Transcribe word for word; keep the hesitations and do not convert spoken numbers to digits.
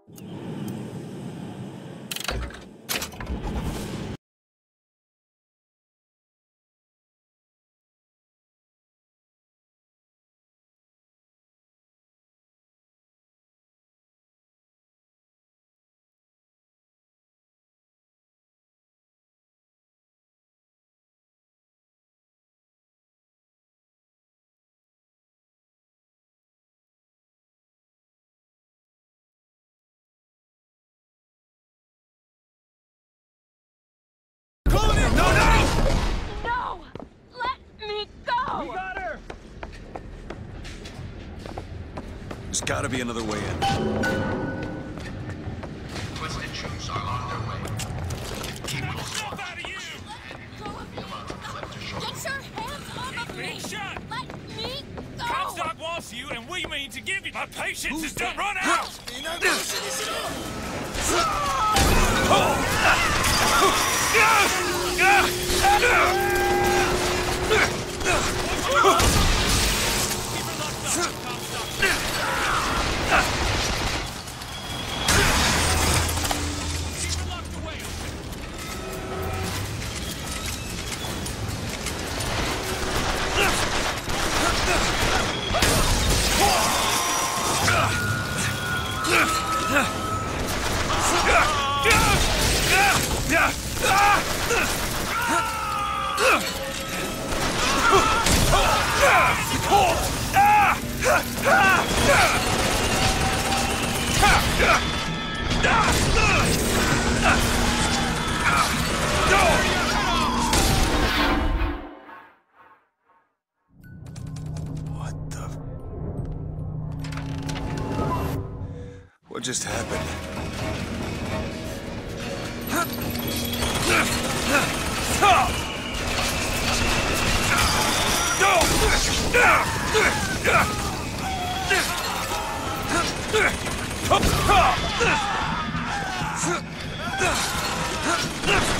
There's gotta be another way in. Twisted troops are on their way. Keep close Out of you! Get your hands off of me! Shut! Let me go! Comstock wants you, and we mean to give you. My patience is done run out! What the... What just happened? No!